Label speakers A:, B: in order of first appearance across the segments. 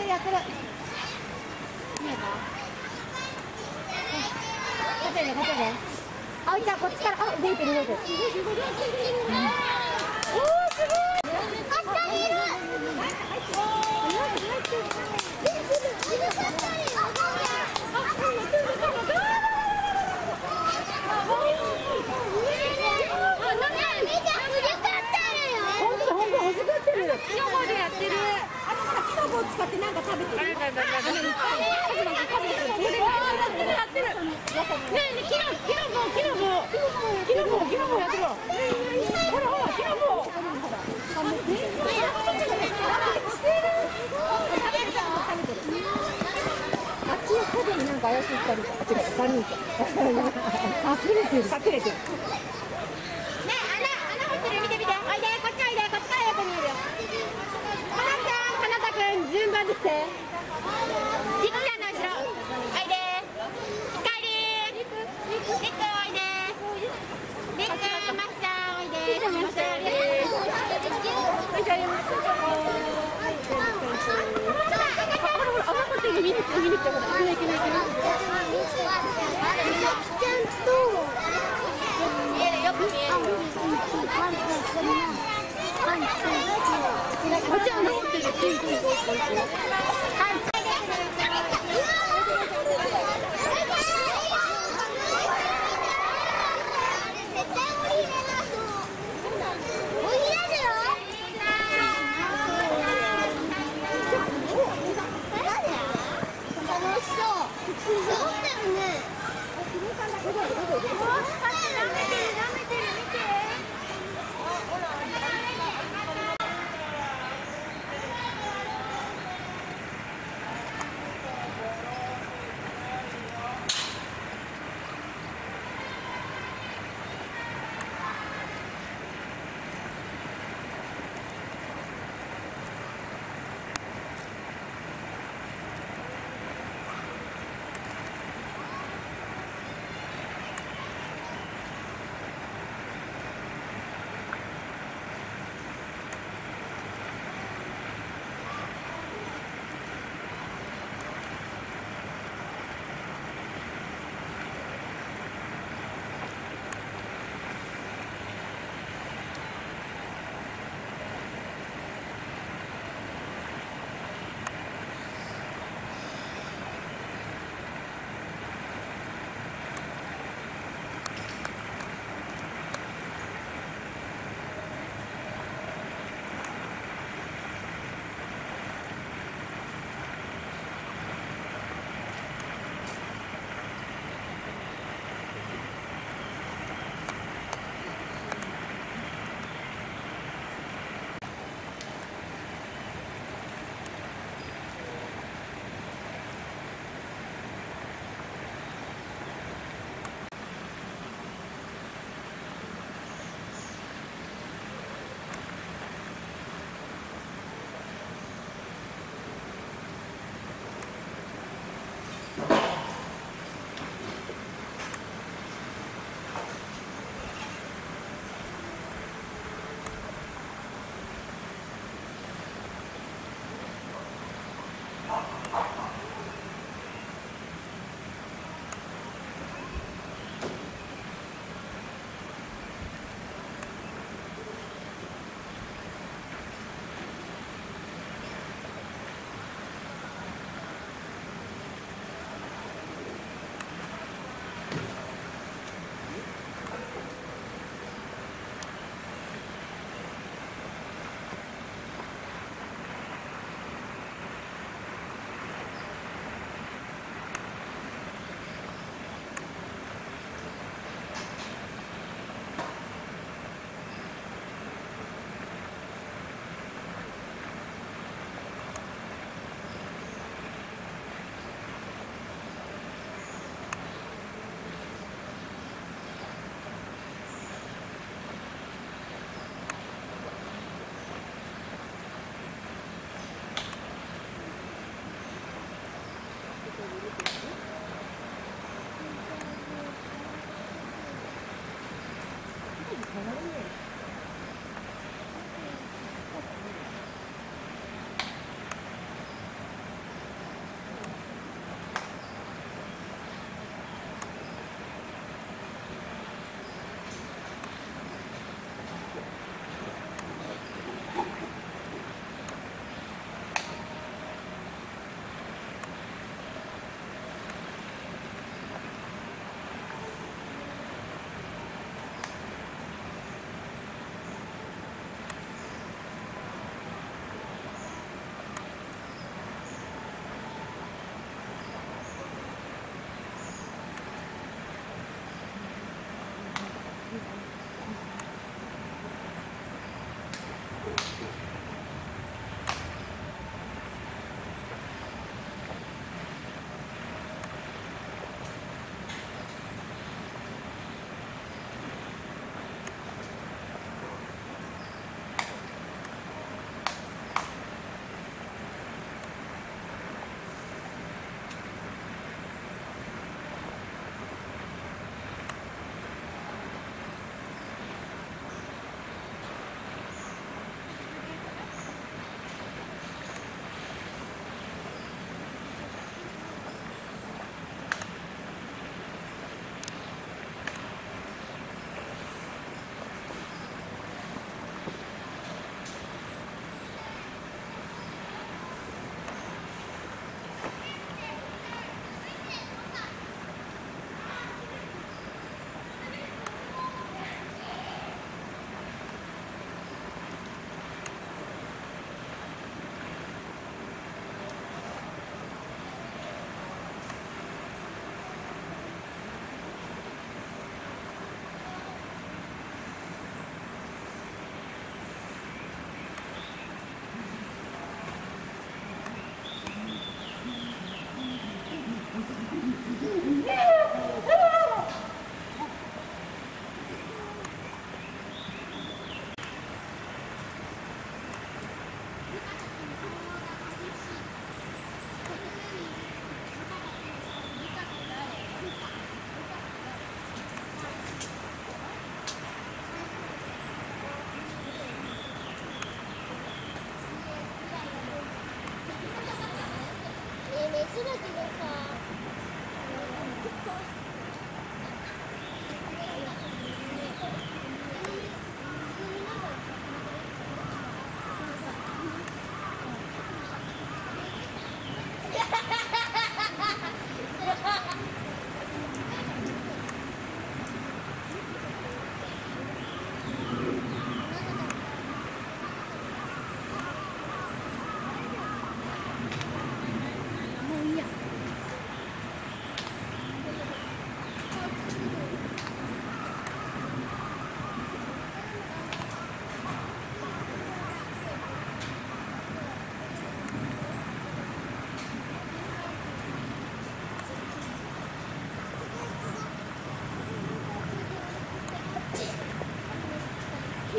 A: やってる。見えた？こっちでこっちで。あおいちゃんこっちから動いてる動いてる。おおすごい。あ下にいる。キノコでやってる。キノコを使ってなんか食べてる。ねえねえキノコやってる。ほらほらキノコ。あっちの影になんか怪しい光が。違う3人。隠れてる。見て見て、おいで、こっちおいで、こっちからよく見えるよ。かなちゃん、かなたくん、順番ですって。りくちゃんの後ろ、おいで。ひかり、りくおいで。りく、ましちゃん、おいで。ましちゃん、おいで。見に来て、ほら、行けない。よく見える。こっちは残ってる。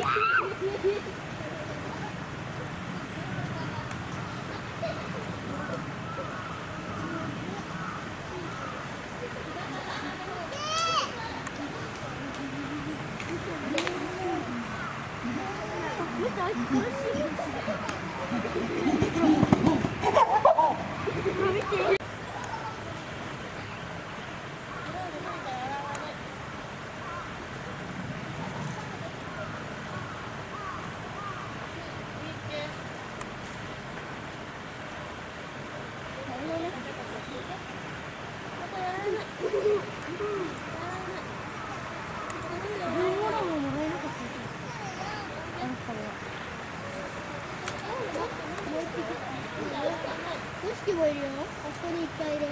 A: 5匹もいるよ。あそこにいっぱいいる。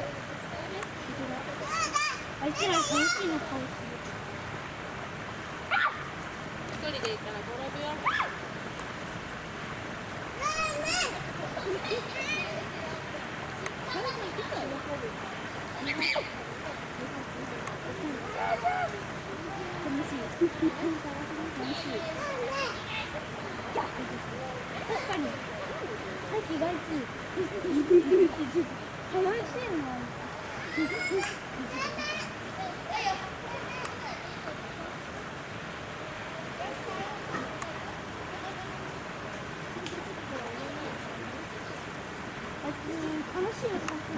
A: あいつら楽しいのかもしれない。
B: 一人で行ったら転ぶよ。
A: 確かに。さっきがいつ。楽しいの。楽しい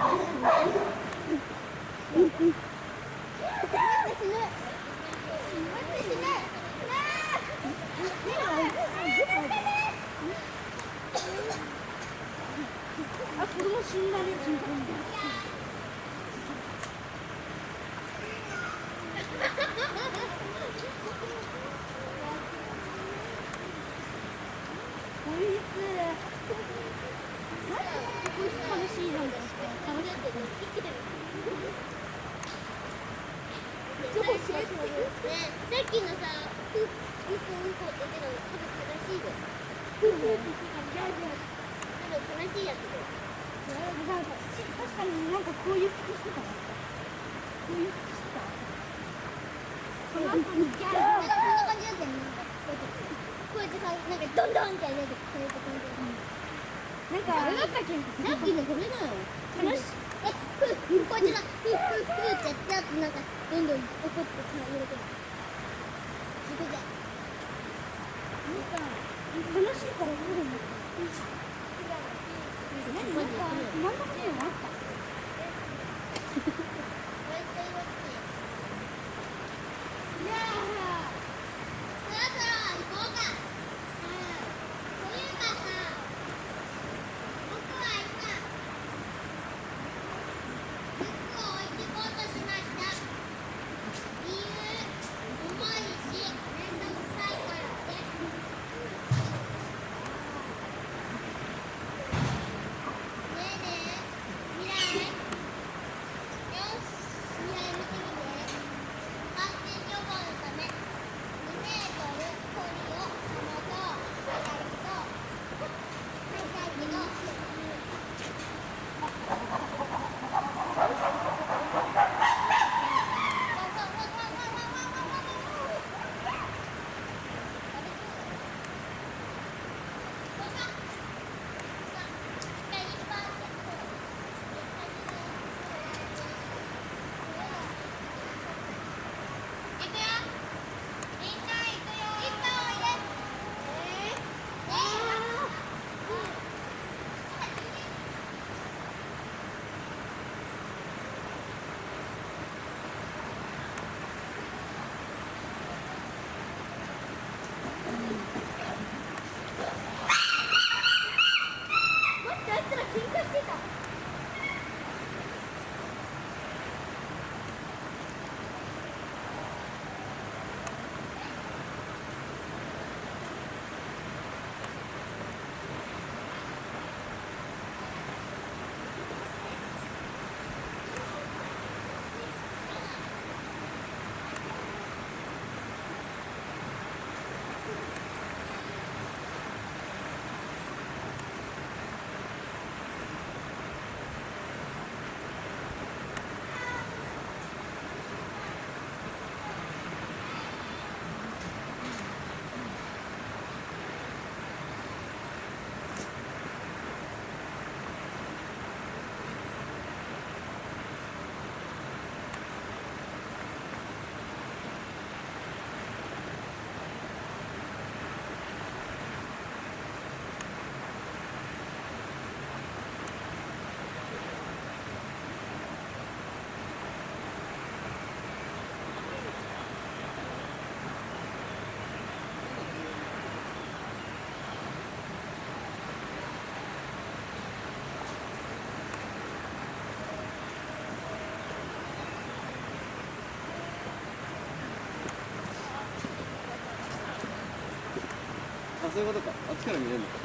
A: あ、子供死んだね、死んだ。こいつ楽しいなんだよ。楽しい。さっきのさ、うんこって言ってたの多分正しいよ。多分正しいやつだよ。確かになんかこういう服してたな。こういう服してた。こんな感じだったよね。こうやってさ、なんかドンドンってやるやつ、こういう感じ。なんかあれだったっけ？さっきのこれだよ。楽しい。こうやってさ、ってやってなんかどんどん怒ってさ、入れてる。そこで。なんか楽しいから来るの。なんか真ん中にもあった。
C: そういうことか。あっちから見れるのか。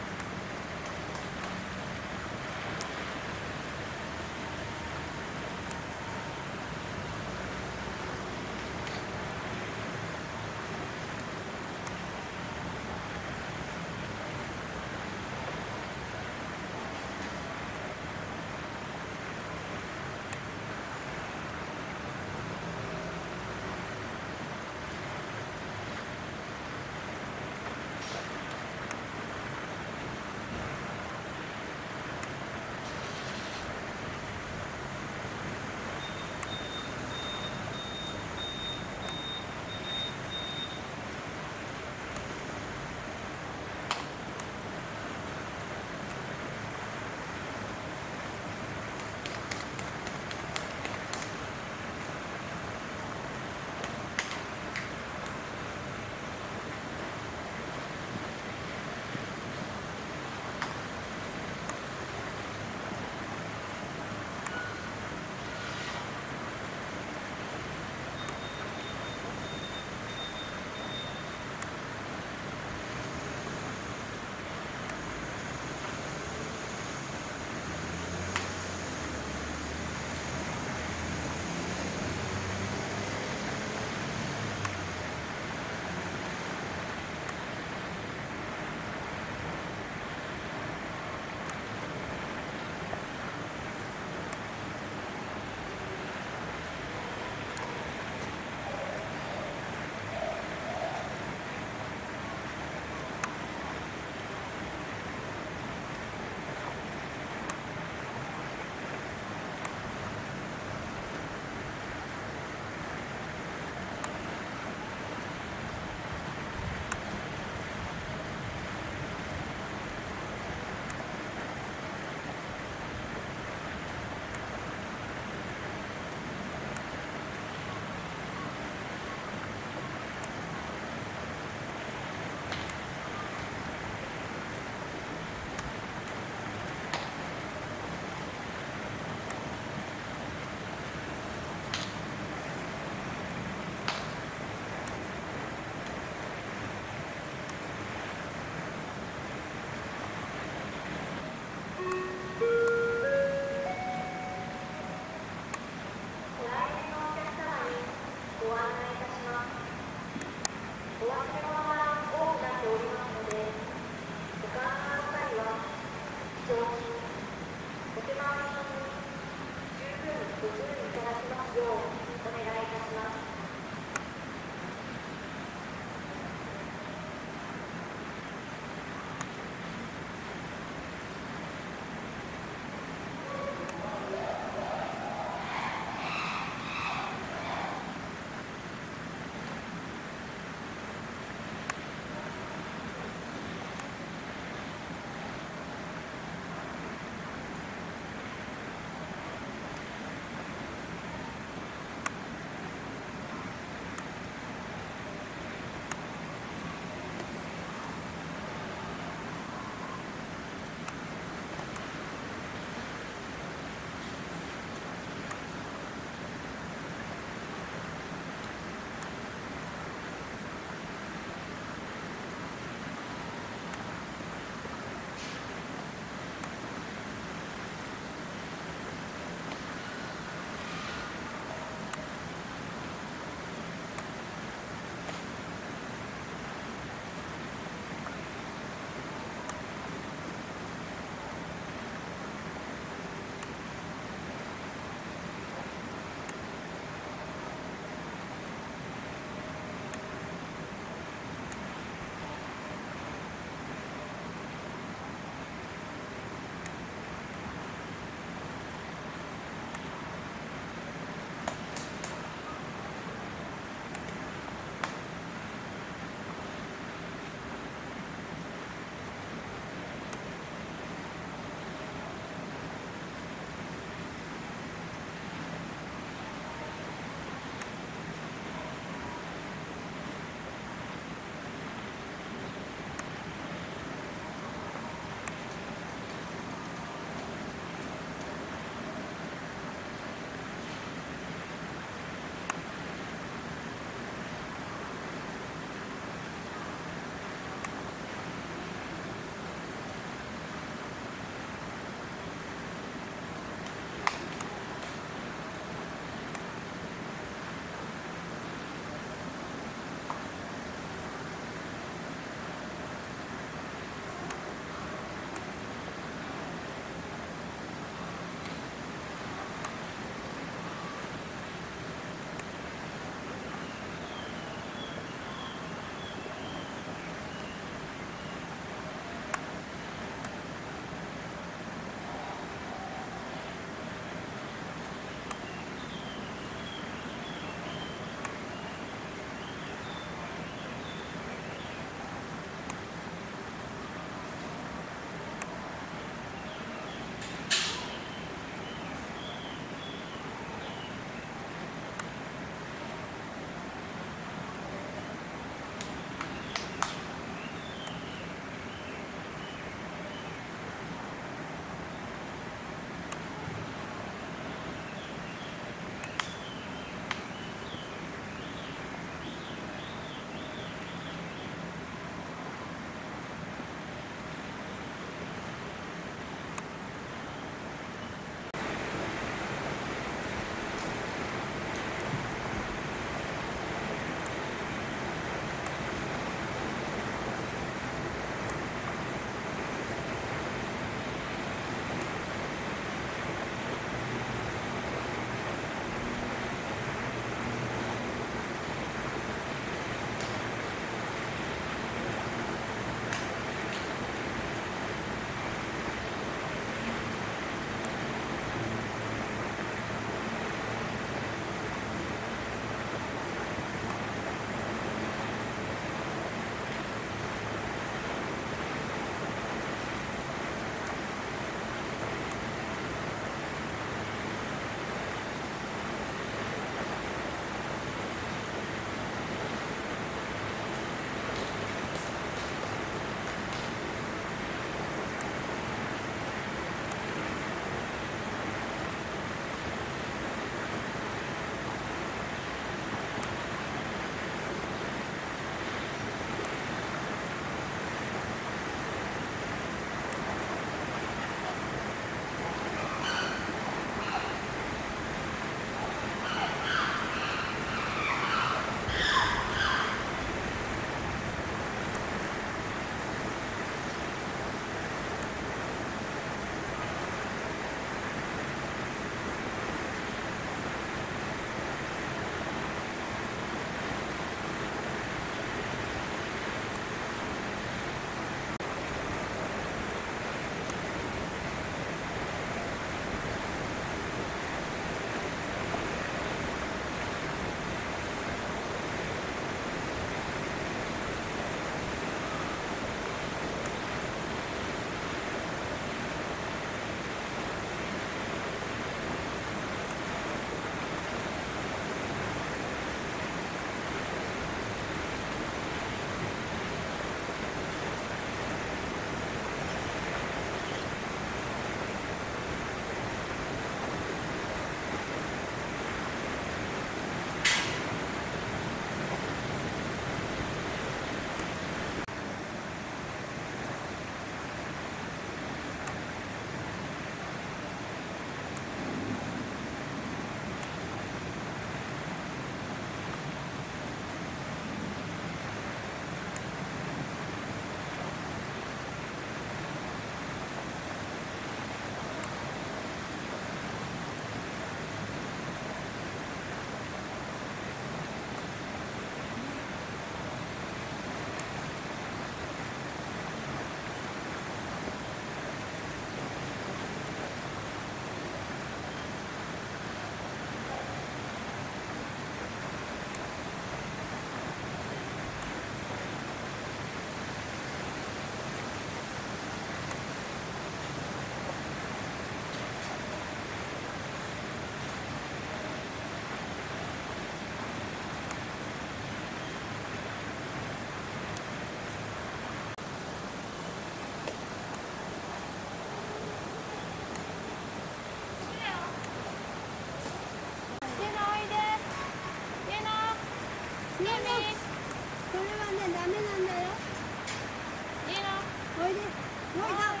A: それはね、ダメなんだよ。
B: いいの。
A: おいで。おいだ。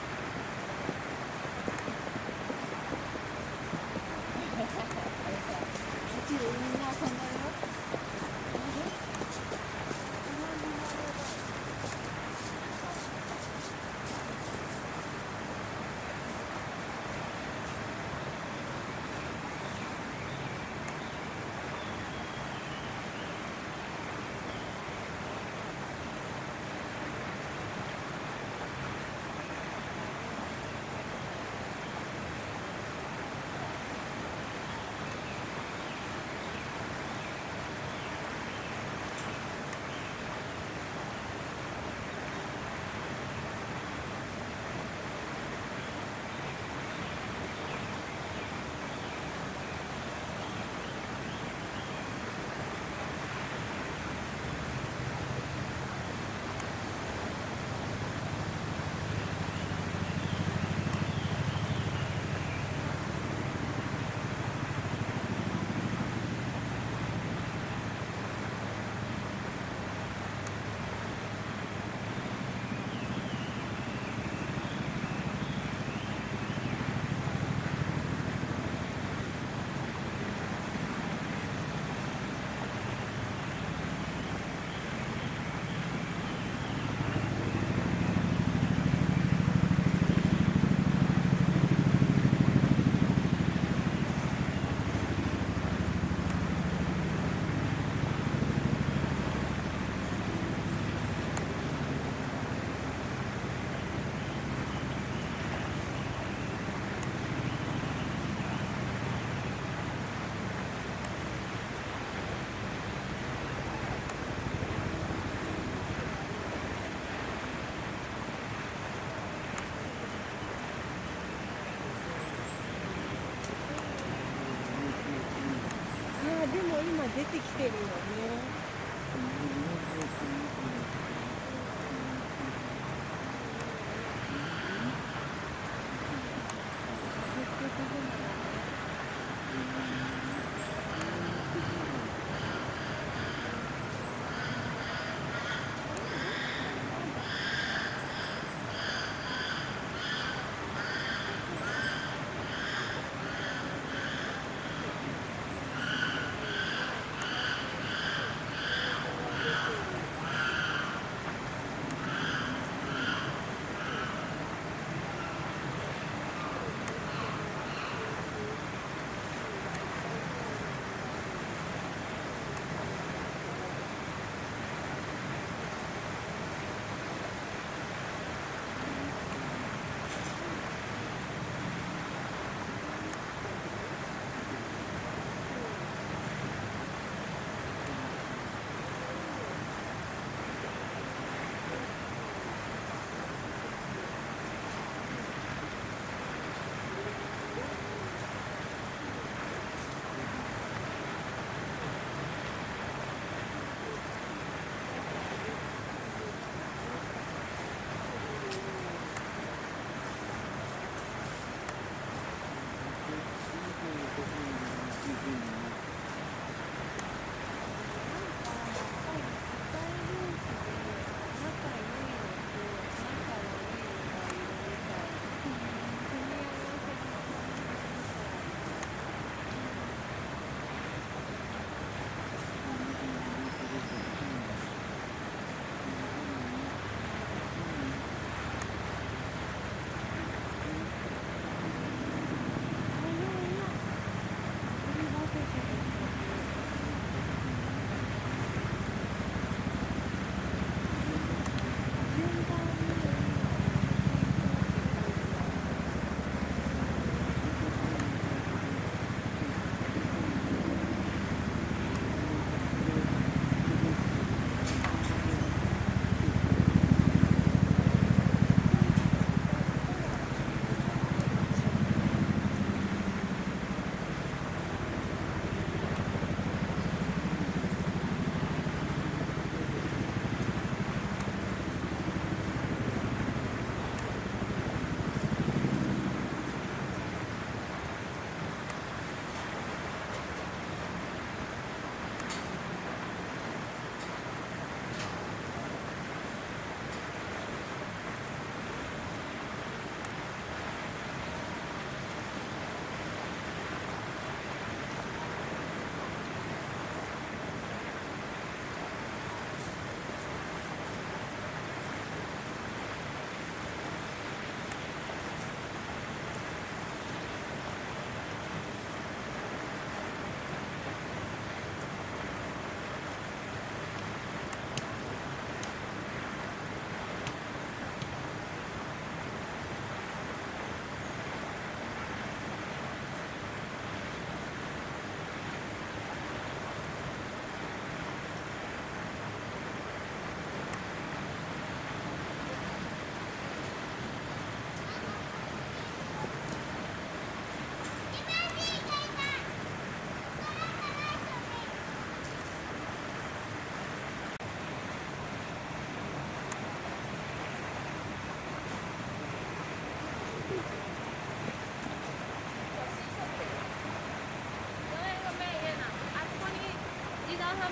A: みんな遊んだよ。でも今出てきてるよね。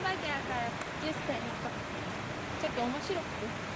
B: だけやから10歳の子ちょっと面白くて。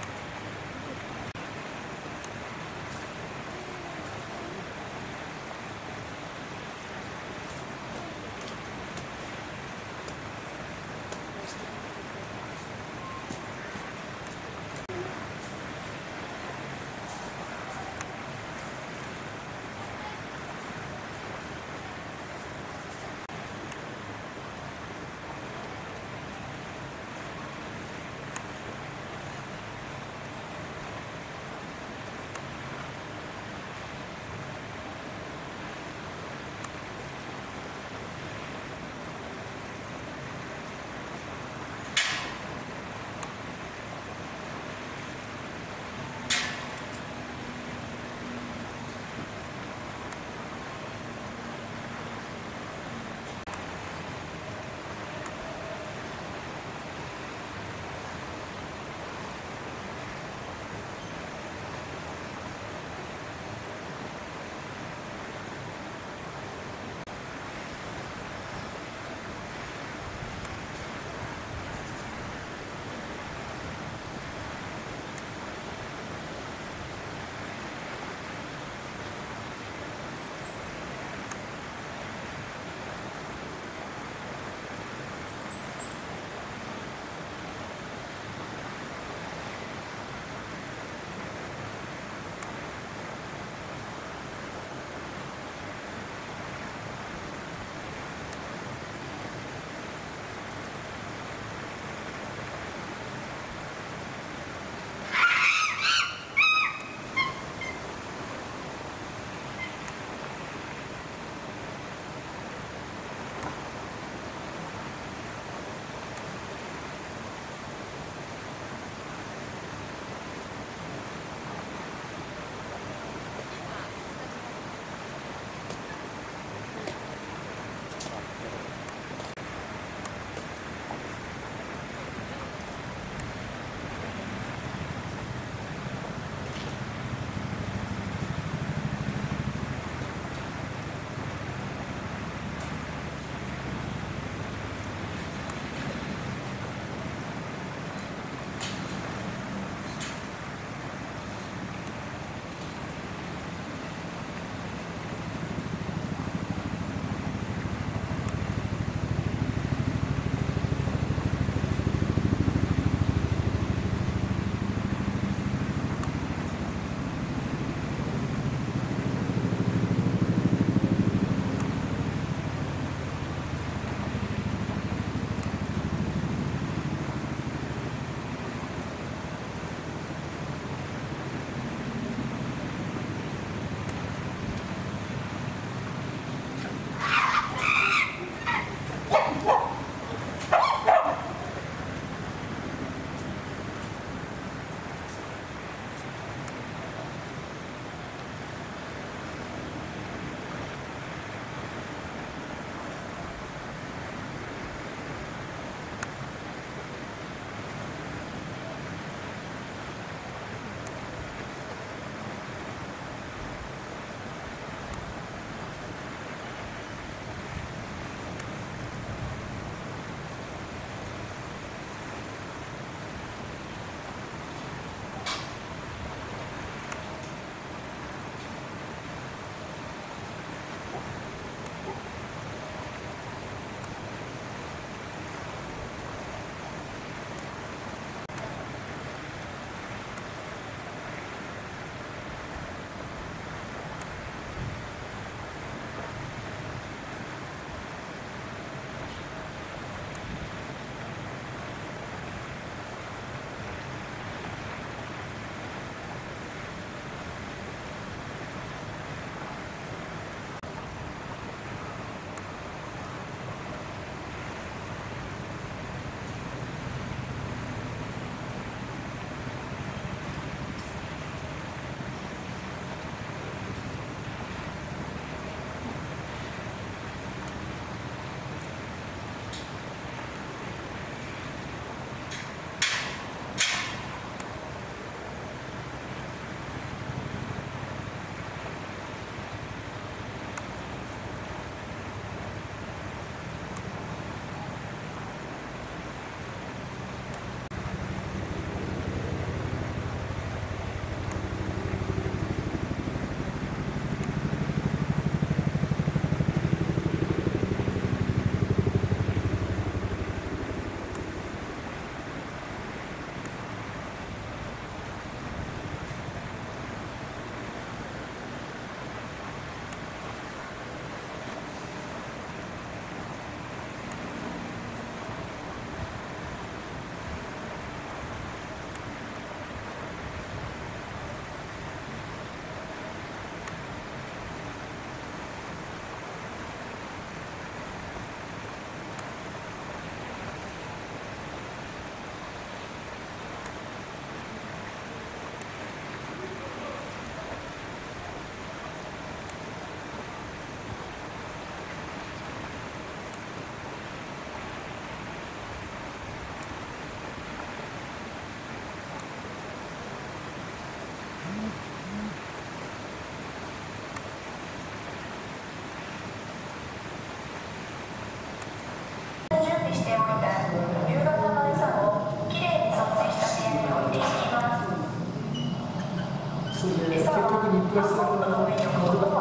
C: 昔の窓が一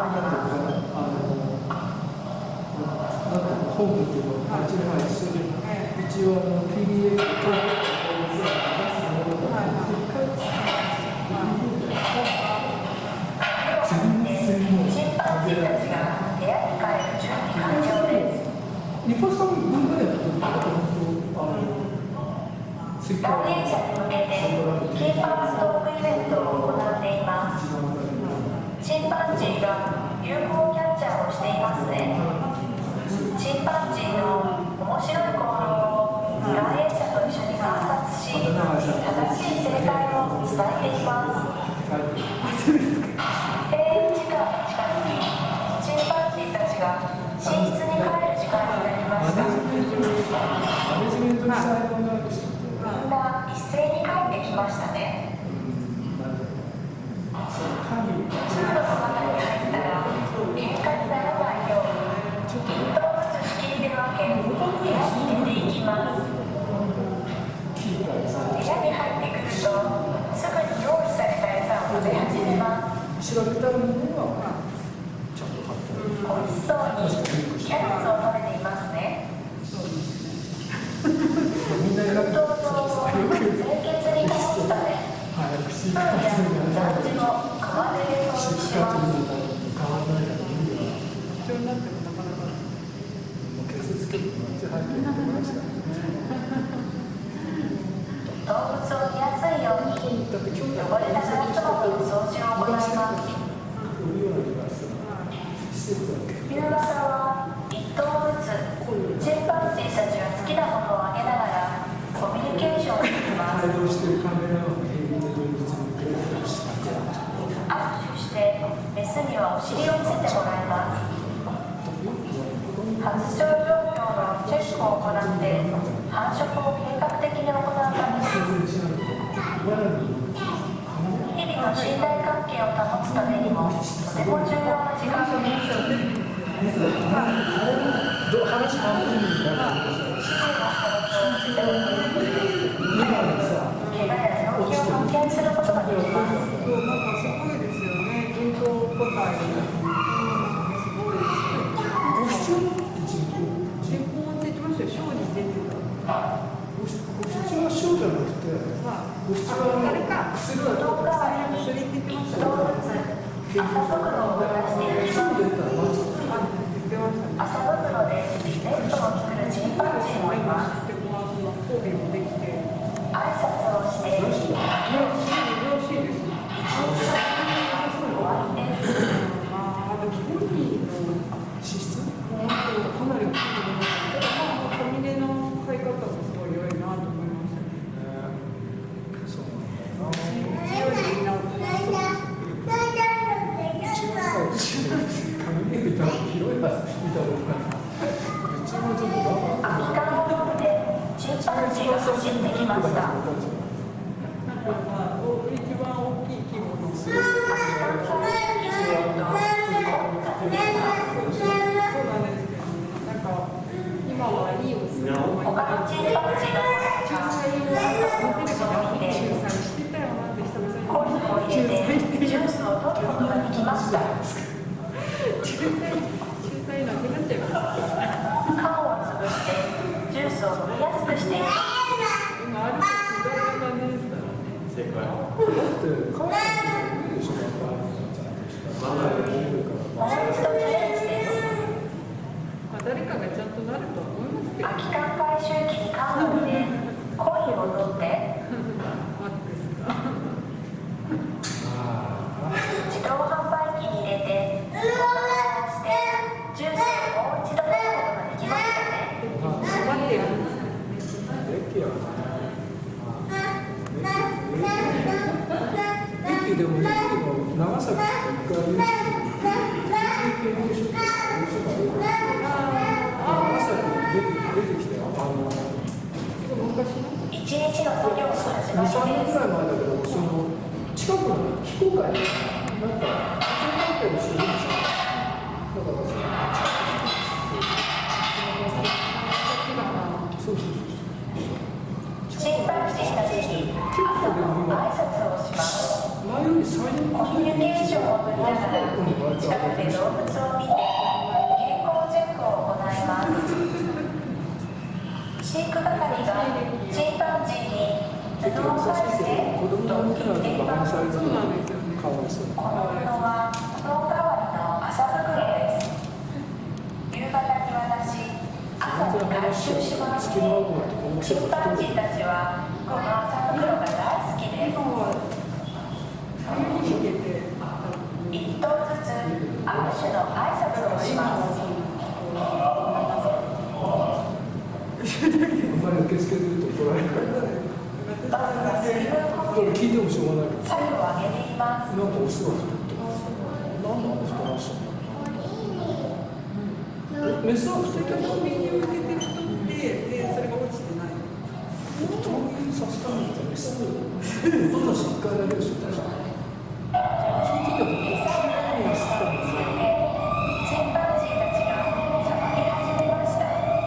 C: 本部っていうのは、一応PDA と日本さん文化で
D: 来園者に向けて金髪トークイベントを行っています。チンパンジーが UFO キャッチャーをしていますね。チンパンジーの面白い行動を来園者と一緒に観察し、正しい正解を伝えています。閉園時間が近づき、チンパンジーたちが寝室に帰る時間になりました。みんな一斉に帰ってきましたね。通路の中に入ったら喧嘩にならないように1頭ずつ仕切りで分け部屋に出ていきます。部屋に入ってくるとすぐに用意された餌を食べ始めます。
C: 調べたらものは
D: おいしそうにキャベツを食べていますね。運動場を清潔に保つためプールや残地も川辺で掃除します。動物を見やすいように汚れたガラス箱の掃除を行います。夕方は1頭ずつチンパンジーたちが好きなものをあげながらコミュニケーションを取ります。握手してメスにはお尻を見せてもらいます。発症状況のチェックを行って繁殖を計画的に行うためです。日々の信頼関係を保つためにもとても重要な時間です。指示の形をして怪我や病気を発見することができます。朝袋を渡していきます。朝袋でベッドを作るチンパンジーもいます。挨拶をして終わりです。走ってきました。他のチンパンジーの子を見てコインを入れてジュースを取ることができました。缶を潰してジュースを飲みやすくしています。空き缶回収機に缶を入れ、コインを取って自動販売機に入れてボタンを押してジュースをもう一度飲むことができましたね。
C: でも長崎
D: 一日の作業の始まりです。
C: 2、3年ぐらい前だけど、その近くの非公開なんか集まったりするんですよ。だからそう
D: チンパンジーたちに朝の挨拶をします。
C: 前前より最悪
D: コミュニケーションを取りながら近くで動物を見て健康チェックを行います。飼育係がチンパンジーに布を返して
C: 子供
D: ドッキングできます。
C: かわいそう。
D: この布は布代わりの麻袋です。夕方に渡し朝に回収します。チンパンジーたちはこの麻袋が大好きです。一頭ずつ握手の挨拶をします。
C: あんまり受け付けてると怒られるから
D: バスが水分補給、
C: 聞いてもしょうがないけど、
D: 左右を上げています。
C: なんかオスが太ってます。なんであの太らしいの？メスは太ってる。
E: 冬眠に向けて太って、でそれが落ちてない。
C: 冬眠させたのってメス今年1回だけでしょ。確かその時は僕
D: 餌を食べてチンパンジーたちが騒ぎ始めました。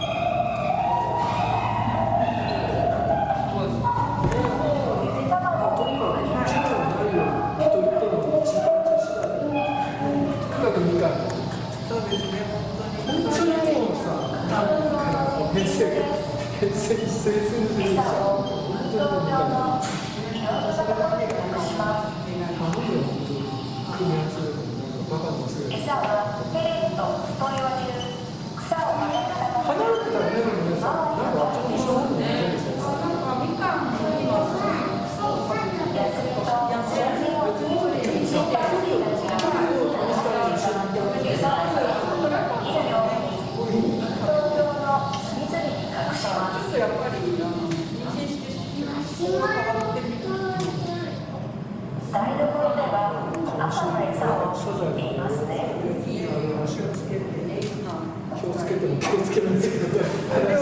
D: ゆで卵を
C: とにかく力がないように一人一人の一番次第区画2回
E: そうですね、
C: 本当にもうさ平成の時代
D: 餌を運動場のいろんなところで移します。
C: 頼むよ本当に組み合わせるのバカのせいで
D: 餌はペレットと言われる草をまた
C: 離れてたらね、皆さん、なんかちょっと一緒になってないですか？
D: 休みと睡眠をとりチンパンジーたちが餌を見るように運動場の隅々に隠します。
E: やっぱり妊娠して変わってみる。
D: 台所では朝の餌を作っていますね。
C: 気をつけても気をつけないんですけどね。
D: 朝の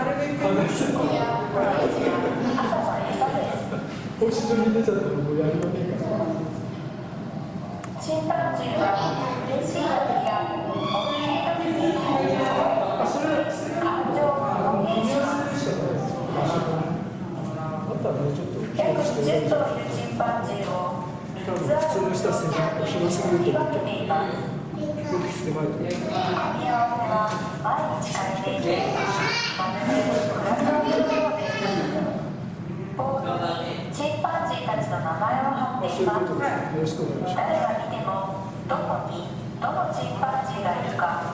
D: 餌です。
C: 星状に出ちゃったらもうやりまねえから。
D: チンパンジーは嬉しい時やお気に入りの時に
C: あ、それ
D: 感情を表現します。
C: だったらね、ちょっと気をつけ
D: 約10
C: て。
D: 頭いるチンパンジーを3つある
C: 普通の人は狭い広すぎると思って
D: 分けています。
C: よく狭いと思って。
D: 組み合わせは毎日変えていて、まるでグラスのようです。ボードにチンパンジーたちの名前を貼っています。
C: そういうことでよろしくお願いします。
D: 誰が見てもどこにどのチンパンジーがいるか